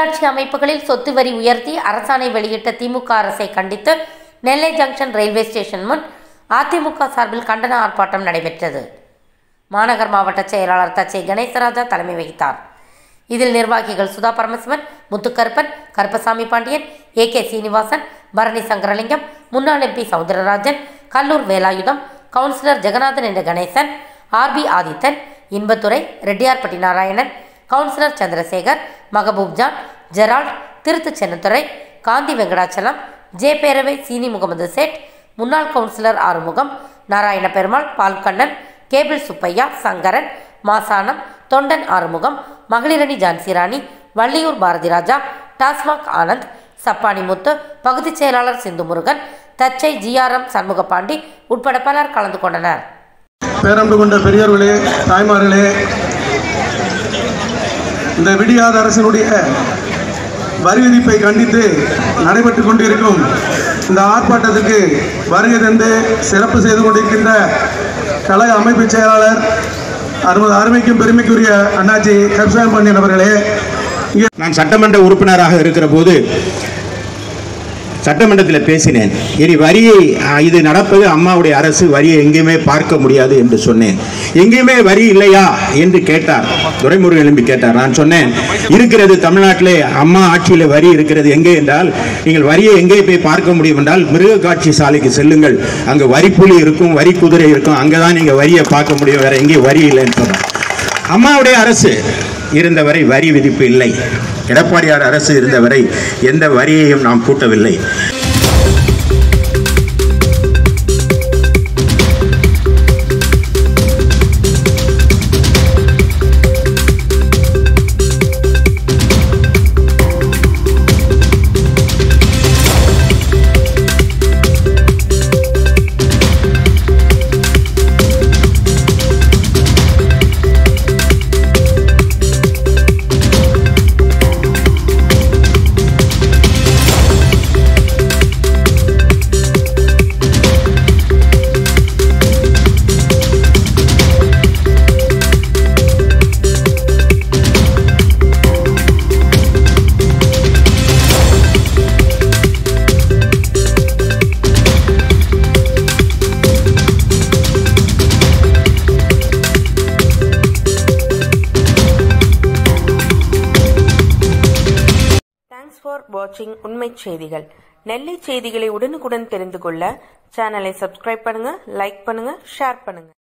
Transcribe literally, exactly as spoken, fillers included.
உள்ளாட்சி அமைப்புகளில் சொத்து வரி உயர்த்தி அரசாணை வெளியிட்ட திமுக அரசை கண்டித்து நெல்லை ஜங்ஷன் ரயில்வே ஸ்டேஷன் முன் அதிமுக சார்பில் கண்டன ஆர்ப்பாட்டம் நடைபெற்றது. மாநகர் மாவட்ட செயலாளர் தச்சை கணேசராஜா தலைமை வகித்தார். இதில் நிர்வாகிகள் சுதா பரமசிவன், முத்துக்கருப்பன், கருப்பசாமி பாண்டியன், ஏ கே சீனிவாசன், பரணி சங்கரலிங்கம், முன்னாள் எம்பி சவுந்தரராஜன், கல்லூர் வேலாயுதம், கவுன்சிலர் ஜெகநாதன் என்ற Ganesan, R P Adithan, Inbathurai, Reddiyarpatti Narayanan, councillor Chandrasekar, Mahaboob John, Gerald, Thiruthu Chennathurai, Gandhi Venkatachalam, J பேரவை சீனி முகமது சேட், முன்னாள் கவுன்சிலர் ஆறுமுகம், நாராயண பெருமாள், பால்கண்ணன், கேபிள் சுப்பையா, சங்கரன், மாசானம், தொண்டன் ஆறுமுகம், மகளிரணி ஜான்சிராணி, வள்ளியூர் பாரதிராஜா, டாஸ்மாக் ஆனந்த், சப்பானி முத்து, பகுதி செயலாளர் Sindhu Murugan, Thachai G R M Shanmugapandi உட்பட பலர் கலந்து கொண்டனர். பேரன்பு கொண்ட பெரியோர்களே, தாய்மார்களே, இந்த விடியாத அரசினுடைய வரி விதிப்பை கண்டித்து நடைபெற்றுக் கொண்டிருக்கும் இந்த ஆர்ப்பாட்டத்துக்கு வருகை தந்து சிறப்பு செய்து கொண்டிருக்கின்ற கழக அமைப்பு செயலாளர் அருமை அருமைக்கும் பெருமைக்குரிய அண்ணாச்சி கருப்பசாமி பாண்டியன் அவர்களே, நான் சட்டமன்ற உறுப்பினராக இருக்கிற போது சட்டமன்றத்தில் பேசினேன். இனி வரியை இது நடப்பது அம்மாவுடைய அரசு, வரியை எங்கேயுமே பார்க்க முடியாது என்று சொன்னேன். எங்கேயுமே வரி இல்லையா என்று கேட்டார், துரைமுருகன் எழும்பி கேட்டார். நான் சொன்னேன், இருக்கிறது, தமிழ்நாட்டிலே அம்மா ஆட்சியில் வரி இருக்கிறது. எங்கே என்றால், நீங்கள் வரியை எங்கே போய் பார்க்க முடியும் என்றால் மிருக காட்சி சாலைக்கு செல்லுங்கள், அங்கே வரிப்புலி இருக்கும், வரி குதிரை இருக்கும், அங்கேதான் நீங்கள் வரியை பார்க்க முடியும், வேற எங்கேயும் வரி இல்லைன்னு சொன்னார். அம்மாவுடைய அரசு இருந்தவரை வரி விதிப்பு இல்லை. எடப்பாடியார் அரசு இருந்தவரை எந்த வரியையும் நாம் கூட்டவில்லை. ஃபார் வாட்சிங் உண்மை செய்திகள். நெல்லை செய்திகளை உடனுக்குடன் தெரிந்து கொள்ள சேனலை சப்ஸ்கிரைப் பண்ணுங்க, லைக் பண்ணுங்க, ஷேர் பண்ணுங்க.